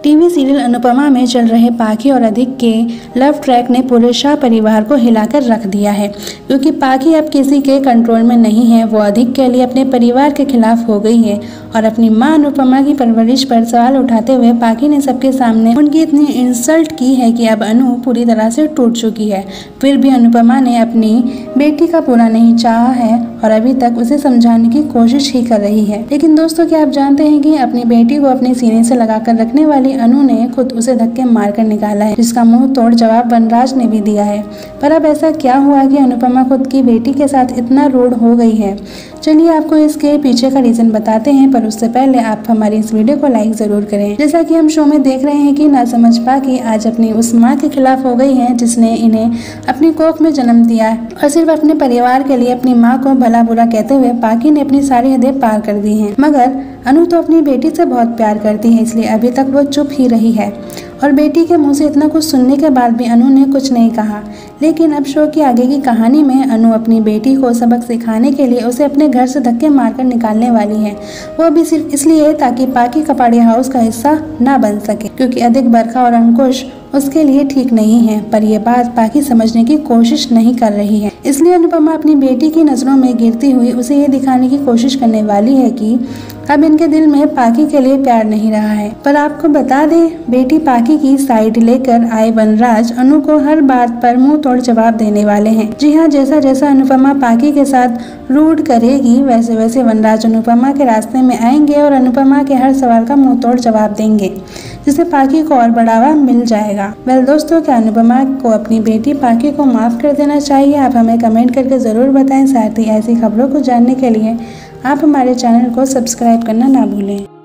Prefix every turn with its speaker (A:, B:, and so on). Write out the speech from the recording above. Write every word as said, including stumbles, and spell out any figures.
A: TV serial Anupama में चल रहे पाखी और अधिक के लव ट्रैक ने पूरे शाह परिवार को हिलाकर रख दिया है, क्योंकि पाखी अब किसी के कंट्रोल में नहीं है। वो अधिक के लिए अपने परिवार के खिलाफ हो गई है और अपनी मां अनुपमा की परवरिश पर सवाल उठाते हुए पाखी ने सबके सामने उनकी इतनी इंसल्ट की है कि अब अनु पूरी तरह से टूट चुकी है। फिर भी अनुपमा ने अपनी बेटी का बुरा नहीं चाहा है और अभी तक उसे समझाने की कोशिश ही कर रही है। लेकिन दोस्तों, क्या आप जानते हैं कि अपनी बेटी को अपने सीने से लगाकर रखने वाली अनु ने खुद उसे धक्के मारकर निकाला है, जिसका मुंह तोड़ जवाब वनराज ने भी दिया है। पर अब ऐसा क्या हुआ कि अनुपमा खुद की बेटी के साथ इतना रूड हो गई है? चलिए आपको इसके पीछे का रीजन बताते हैं, पर उससे पहले आप हमारी इस वीडियो को लाइक जरूर करें। जैसा कि हम शो में देख रहे हैं कि नासमझ पाखी आज अपनी उस माँ के खिलाफ हो गई है जिसने इन्हें अपनी कोख में जन्म दिया और सिर्फ अपने परिवार के लिए अपनी माँ को भला बुरा कहते हुए पाखी ने अपनी सारी हदें पार कर दी हैं। मगर अनु तो अपनी बेटी से बहुत प्यार करती है, इसलिए अभी तक वो चुप ही रही है और बेटी के मुंह से इतना कुछ सुनने के बाद भी अनु ने कुछ नहीं कहा। लेकिन अब शो की आगे की कहानी में अनु अपनी बेटी को सबक सिखाने के लिए उसे अपने घर से धक्के मारकर निकालने वाली है। वो भी सिर्फ इसलिए ताकि पाखी कपाड़िया हाउस का हिस्सा ना बन सके, क्योंकि अधिक बरखा और अंकुश उसके लिए ठीक नहीं है। पर यह बात पाखी समझने की कोशिश नहीं कर रही है, इसलिए अनुपमा अपनी बेटी की नजरों में गिरती हुई उसे ये दिखाने की कोशिश करने वाली है कि अब इनके दिल में पाखी के लिए प्यार नहीं रहा है। पर आपको बता दें, बेटी पाखी की साइड लेकर आए वनराज अनु को हर बात पर मुंह तोड़ जवाब देने वाले हैं। जी हाँ, जैसा जैसा अनुपमा पाखी के साथ रूड करेगी, वैसे वैसे वनराज अनुपमा के रास्ते में आएंगे और अनुपमा के हर सवाल का मुंह तोड़ जवाब देंगे, जिससे पाखी को और बढ़ावा मिल जाएगा। वेल दोस्तों, क्या अनुपमा को अपनी बेटी पाखी को माफ कर देना चाहिए? आप हमें कमेंट करके जरूर बताएं। साथ ही ऐसी खबरों को जानने के लिए आप हमारे चैनल को सब्सक्राइब करना ना भूलें।